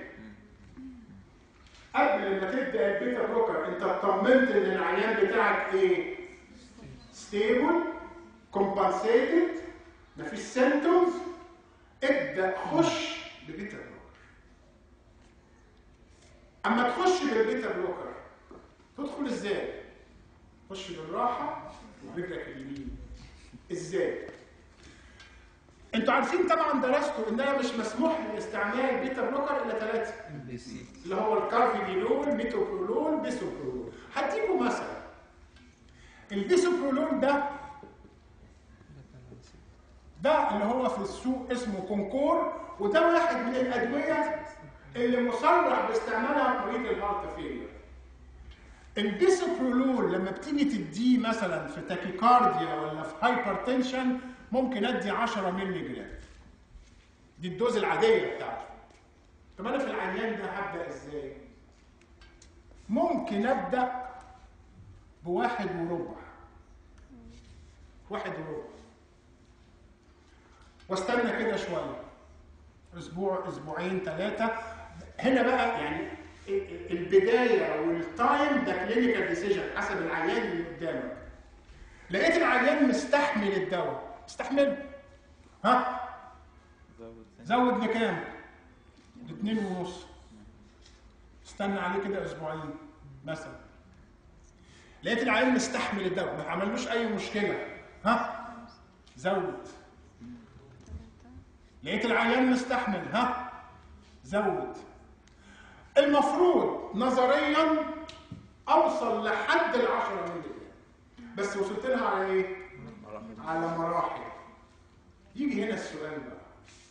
قبل ما تبدأ البيتا بلوكر أنت اطمنت إن العيان بتاعك إيه؟ ستيبل، كومبنسيتد، مفيش سيمتومز، ابدا خش ببيتا بلوكر. اما تخش بالبيتا بلوكر تدخل ازاي؟ خش بالراحه برجلك اليمين. ازاي؟ انتوا عارفين طبعا درستوا ان انا مش مسموح باستعمال بيتا بلوكر الا ثلاثه، اللي هو الكارفيديلول، ميتوبرولول، بيسوبرولول. هديكم مثلا البيسوبرولول ده ده اللي هو في السوق اسمه كونكور، وده واحد من الادويه اللي مصرح باستعمالها في مريض الهارت فيلير. البيسوبرولول لما بتيجي تديه مثلا في تاكيكارديا ولا في هايبرتنشن ممكن ادي عشرة مللي جرام، دي الدوز العاديه بتاعته. طب انا في العيان ده هبدا ازاي؟ ممكن ابدا بواحد وربع، واحد وربع، واستنى كده شويه، اسبوع اسبوعين ثلاثه. هنا بقى يعني البدايه والتايم ده كلينيكال ديسيجن حسب العيان اللي قدامك. لقيت العيان مستحمل الدواء، استحمله، ها زود لكام؟ لاثنين ونص. استنى عليه كده اسبوعين مثلا. لقيت العيان مستحمل الدواء ما عملوش اي مشكله، ها زود. لقيت العيان مستحمل، ها زود. المفروض نظريا اوصل لحد العشرة مللي جرام، بس وصلت لها على ايه؟ على مراحل. يجي هنا السؤال بقى،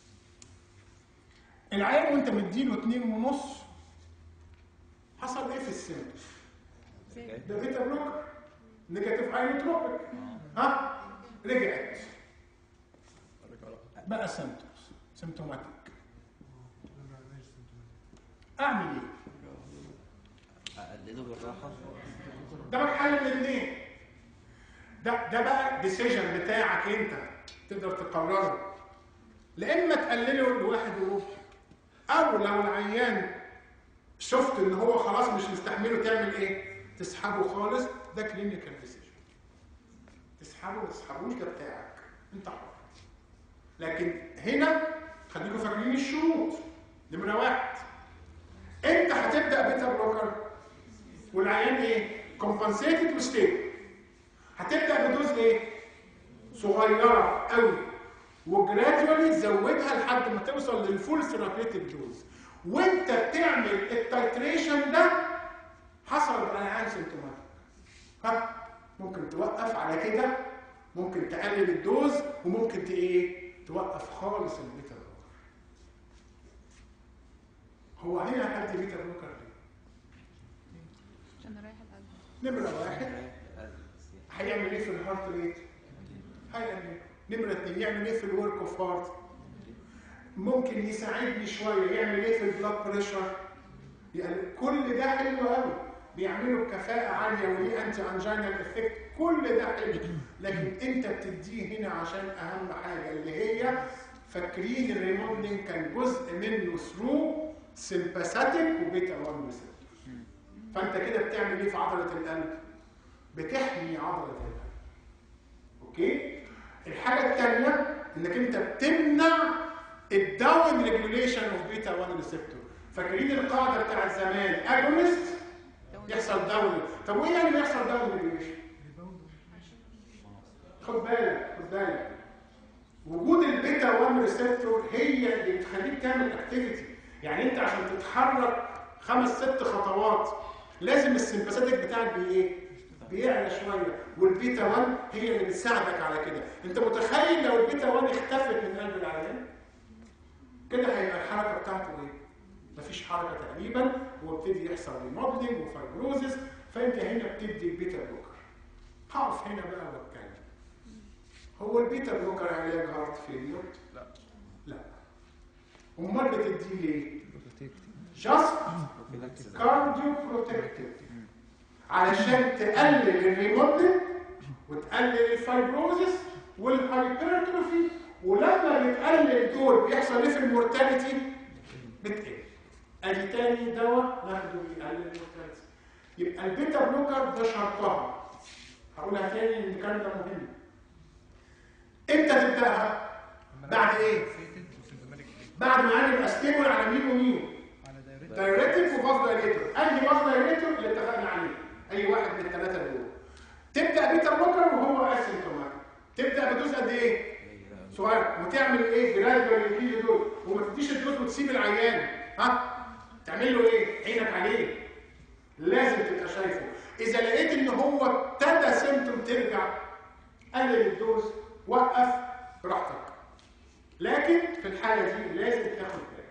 العيان وانت مديله اتنين ونص حصل ايه في السيمتوم؟ ده بيتا بلوكر، نيجاتيف اينوتروبيك، ها رجعت بقى سيمتومز، سيمتوماتيك. اعمل ايه؟ اقلله بالراحه. ده بقى حل من الاثنين. ده ده بقى ديسيجن بتاعك انت تقدر تقرره. لا اما تقلله لواحد وربع، او لو العيان شفت ان هو خلاص مش مستحمله تعمل ايه؟ تسحبه خالص. ده كلينيكال ديسيجن. تسحبه ما تسحبوش ده بتاعك انت حر. لكن هنا خليكم فاكرين الشروط. نمره واحد، انت هتبدا بيتا بلوكر والعيان ايه؟ كومبنسيتد وستيبل. هتبدا بدوز ايه؟ صغيره قوي، وجراديولي تزودها لحد ما توصل للفول ثيرابيوتيك دوز. وانت بتعمل التايتريشن ده حصل العيان سيمتوماتيك. ها ممكن توقف على كده، ممكن تقلل الدوز، وممكن ت ايه؟ توقف خالص البيتا بلوكر. هو هنا حد بيتا بلوكر ليه؟ عشان رايح القلب. نمرة واحد هيعمل ايه في الهارت ريت؟ هيعمل. نمرة اتنين يعمل ايه في الورك اوف هارت؟ ممكن يساعدني شوية. يعمل ايه في البلاد بريشر؟ يعني كل ده حلو قوي، بيعملوا بكفاءة عالية وليه انتي انجينال افكت، كل ده حلو. لكن انت بتديه هنا عشان اهم حاجة اللي هي فاكرين الريمودلينج كان جزء منه ثرو سيمباثيك وبيتا واحد ريسبتور. فانت كده بتعمل ايه في عضلة القلب؟ بتحمي عضلة القلب. اوكي؟ الحاجة الثانية انك انت بتمنع الداون ريجوليشن اوف بيتا واحد ريسبتور. فاكرين القاعدة بتاعت زمان اجونست يحصل داون. طب وايه يعني بيحصل داون ريجوليشن؟ خد بالك خد بالك وجود البيتا واحد ريسبتور هي اللي بتخليك تعمل اكتيفيتي. يعني انت عشان تتحرك خمس ست خطوات لازم السمباثيك بتاعك بي ايه؟ بيعلى شويه، والبيتا واحد هي اللي بتساعدك على كده. انت متخيل لو البيتا واحد اختفت من قلب العيان كده هيبقى الحركه بتاعته ايه؟ مفيش حركه تقريبا، وابتدي يحصل ريموديلنج وفايبروزس. فانت هنا بتدي البيتا بلوكر. هقف هنا بقى واتكلم. هو البيتا بلوكر علاج هارت فيلير؟ لا لا. امال بتديه ليه؟ جاست كارديو بروتكتيف، علشان تقلل الريموديلنج وتقلل الفايبروزس والهايبرتروفي. ولما بتقلل دول بيحصل ايه في المورتاليتي؟ بتقل. ادي تاني دواء ناخده بيقلل المورتاليتي. يبقى البيتا بلوكر ده شرطها، هقولها تاني ان الكلام ده مهم. امتى تبداها؟ بعد ايه؟ بعد ما انا ابقى ستيبل على مين ومين؟ دايريتك وفاز دايريتور. انهي فاز دايريتور اللي اتفقنا عليه؟ اي واحد من الثلاثه دول. تبدا بيتا بلوكر وهو اسيمتوماتيك. تبدا بدوز قد ايه؟ صغير. وتعمل ايه؟ جراديوال يجي دوز، وما تديش الدوز وتسيب العيان. ها؟ تعمل له ايه؟ عينك عليه. لازم تبقى شايفه. اذا لقيت ان هو ابتدى سيمتوم ترجع، قلل الدوز، وقف براحتك. لكن في الحاله دي لازم تاخد بالك.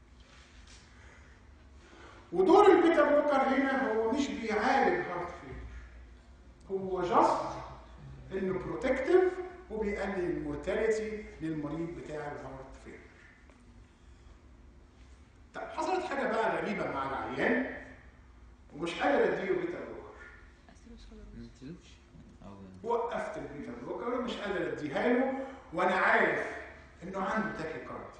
ودور البيتا بلوكر هنا هو مش بيعالج هارت فيلير، هو جاست انه بروتكتيف وبيقلل المورتاليتي للمريض بتاع الهارت فيلير. طب حصلت حاجه بقى غريبه مع العيان ومش قادر اديله بيتا بلوكر. وقفت البيتا بلوكر ومش قادر اديها له وانا عارف انه عنده تاكيكارديا.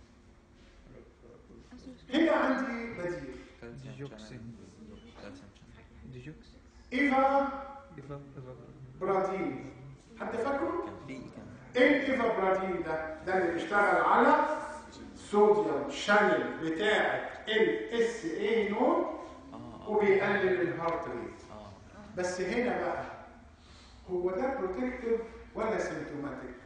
هنا عندي بديل. ديجوكسين ديجوكس ايفا إيفا برادين. حد فاكره؟ كان في كان ايه الايفا برادين ده؟ ده اللي بيشتغل على صوديوم شانل بتاعه ال اس اي نود وبيقلل الهارت ريت. بس هنا بقى هو ده بروتكتيف ولا سيمتوماتيك؟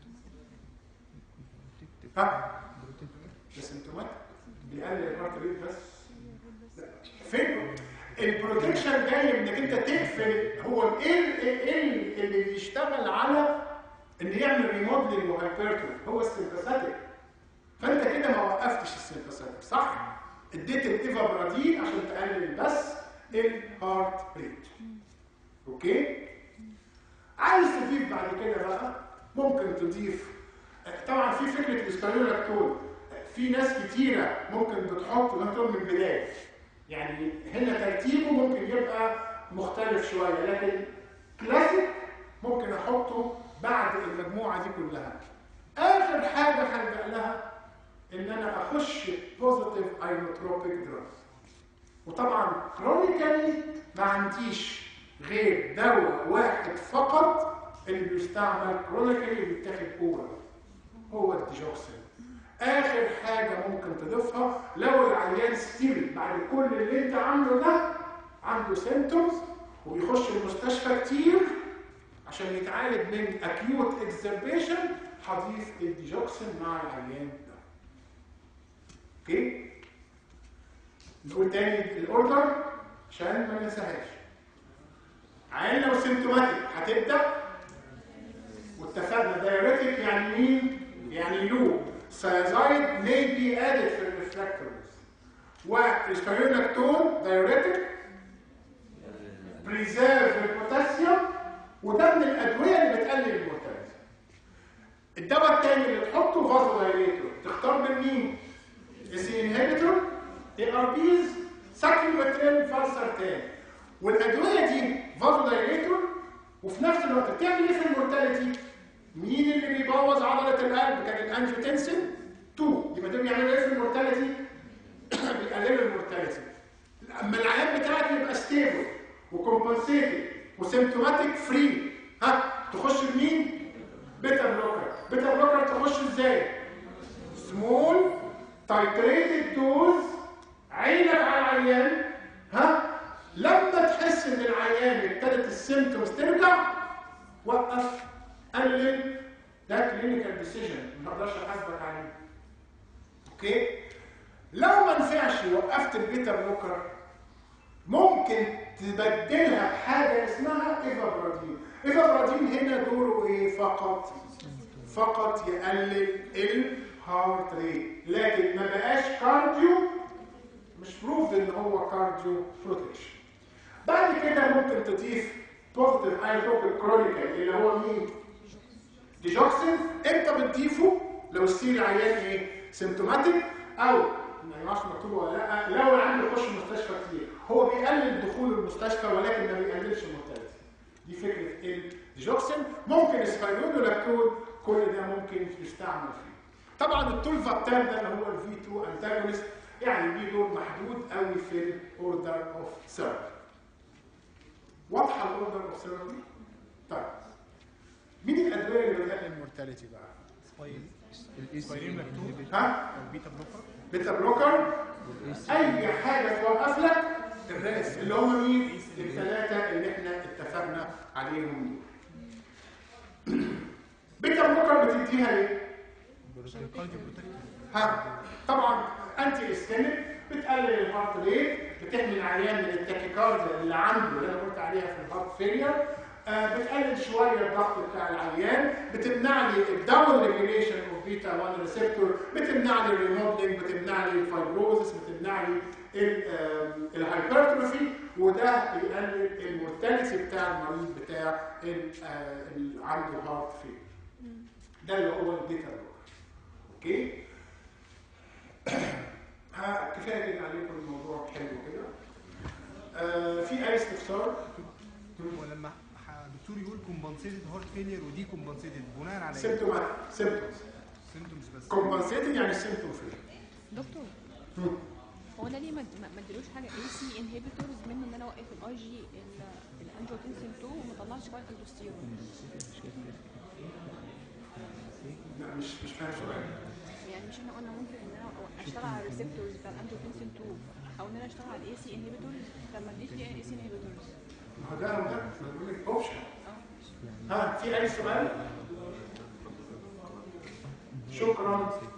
ها؟ ده سيمتوماتيك بيقلل الهارت ريت بس. فين؟ البروتكشن جاي انك انت تقفل. هو ايه ايه اللي بيشتغل على ان يعمل ريموديلنج وهايبرتروفي؟ هو السيمباثيك. فانت كده ما وقفتش السيمباثيك، صح؟ اديت الايفا برادين عشان تقلل بس الهارت ريت. اوكي؟ عايز تضيف بعد كده بقى ممكن تضيف. طبعا في فكره الاسبانيولاكتول، في ناس كتيره ممكن بتحط لاكتول من البدايه. يعني هنا ترتيبه ممكن يبقى مختلف شويه، لكن كلاسيك ممكن احطه بعد المجموعه دي كلها. اخر حاجه هلجأ لها ان انا اخش بوزيتيف اينوتروبيك دراج. وطبعا كرونيكالي ما عنديش غير دواء واحد فقط اللي بيستعمل كرونيكالي وبيتاخد اورال، هو الديجوكسين. اخر حاجه ممكن تضيفها لو العيان ستيل بعد كل اللي انت عامله ده عنده سيمتومز وبيخش المستشفى كتير عشان يتعالج من اكيوت اكزربيشن، هضيف الديجوكسين مع العيان ده. اوكي؟ نقول تاني الاوردر عشان ما ننساهاش. عيان لو سيمتوماتيك هتبدا، واتفقنا دايوريتك يعني مين؟ يعني لو سيازايد may be added في الريفراكتورز، والسبيرونكتون دايوريتك بريزيرف البوتاسيوم، وده من الادويه اللي بتقلل المورتاليتي. الدواء الثاني اللي تحطه فازو دايليتور، تختار من مين؟ السي انهبيتور، اي ار بيز، ساكلوباترين، فالسرتان. والادويه دي فازو دايليتور وفي نفس الوقت بتعمل ايه في المورتاليتي؟ مين اللي بيبوظ عضله القلب؟ كان الانجيوتنسين اتنين. يبقى ده بيعمل ايه في المورتاليتي؟ بيقلل المورتاليتي. اما العيان بتاعك يبقى ستيبل وكومبنسيتد وسيمتوماتيك فري، ها تخش بمين؟ بيتا بلوكر. بيتا بلوكر تخش ازاي؟ سمول تايتريتد دوز، عينك على العيان، ها لما تحس ان العيان ابتدت السيمتومز ترجع وقف، قلل. ده كلينيكال ديسيجن ما اقدرش احاسبك عليه. اوكي؟ لو ما نفعش وقفت البيتا بلوكر، ممكن تبدلها بحاجه اسمها ايفابرادين. ايفابرادين هنا دوره ايه فقط؟ فقط يقلل الهارت ريت، لكن ما بقاش كارديو، مش بروف ان هو كارديو بروتكشن. بعد كده ممكن تضيف بوزيتيف ايزوتوبيك كرونيكال اللي هو مين؟ ديجوكسين. انت بتضيفه لو السيل عيان ايه؟ سيمتوماتيك، او ما ينفعش مكتوب ولا لا، لو العيان بيخش المستشفى كتير هو بيقلل دخول المستشفى ولكن ما بيقللش المورتاليتي. دي فكره الديجوكسين. ممكن السبايرونولاكتون، كل ده ممكن يستعمل فيه. طبعا التولفابتان ده اللي هو الفي اتنين انتاجونست يعني ليه دور محدود قوي في الاوردر اوف ثيرابي. واضحه الاوردر اوف ثيرابي؟ طيب مين الادويه اللي بتقلل المورتاليتي بقى؟ الاسبايرين مكتوب ها؟ بيتا بلوكر. بيتا بلوكر، اي حاجه توقف لك الراس اللي هم مين؟ الثلاثه اللي احنا اتفقنا عليهم دول. بيتا بلوكر بتديها ايه؟ ها طبعا انتي اسكيميك، بتقلل الهارت ريت، بتحمي العيان من التاكيكارديا اللي عنده اللي انا قلت عليها في الهارت فيلير، آه بتقلل شويه الضغط بتاع العيان، بتمنع لي الداون ريجوليشن اوف بيتا واحد ريسبتور، بتمنع لي الريمودلينج، بتمنع لي الفايبروزس، بتمنع لي الهايبرتروفي، وده بيقلل المورتاليتي بتاع المريض بتاع اللي عنده هارت فيلير. ده اللي هو البيتا بلوكر. اوكي؟ ها كفايه كده عليكم الموضوع حلو كده. آه في اي استفسار؟ ولما الدكتور يقول كومبنسيتد هارت فيلير ودي كومبنسيتد بناء على ايه؟ سيمتومات سيمتومز سيمتومز بس. كومبنسيتد يعني سيمتوم فري. دكتور هو انا ليه ما ما اديلوش حاجه اي سي انهبيتورز منه ان انا اوقف الاي جي الانجيوتنسين اتنين وما اطلعش شويه الدوستيرون؟ لا مش مش فاهم سؤال. يعني مش احنا قلنا ممكن ان انا اشتغل على الريسبتورز بتاع الانجيوتنسين اتنين او ان انا اشتغل على الاي سي انهبيتورز؟ طب ما اديش ليه اي سي انهبيتورز؟ ما هو ده وده بقول لك اوبشن. ها في اي سؤال؟ شكرا.